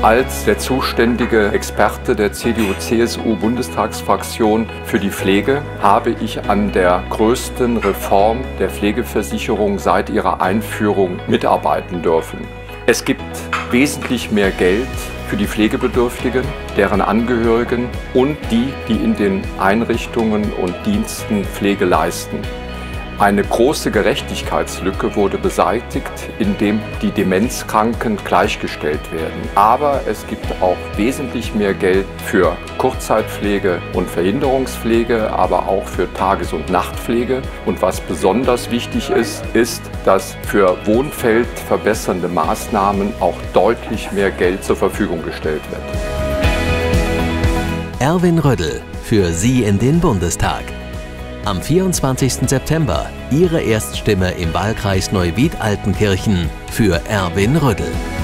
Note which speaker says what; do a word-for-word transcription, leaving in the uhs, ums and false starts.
Speaker 1: Als der zuständige Experte der C D U C S U-Bundestagsfraktion für die Pflege habe ich an der größten Reform der Pflegeversicherung seit ihrer Einführung mitarbeiten dürfen. Es gibt wesentlich mehr Geld für die Pflegebedürftigen, deren Angehörigen und die, die in den Einrichtungen und Diensten Pflege leisten. Eine große Gerechtigkeitslücke wurde beseitigt, indem die Demenzkranken gleichgestellt werden. Aber es gibt auch wesentlich mehr Geld für Kurzzeitpflege und Verhinderungspflege, aber auch für Tages- und Nachtpflege. Und was besonders wichtig ist, ist, dass für wohnfeldverbessernde Maßnahmen auch deutlich mehr Geld zur Verfügung gestellt wird.
Speaker 2: Erwin Rödl für Sie in den Bundestag. Am vierundzwanzigsten September Ihre Erststimme im Wahlkreis Neuwied-Altenkirchen für Erwin Rödl.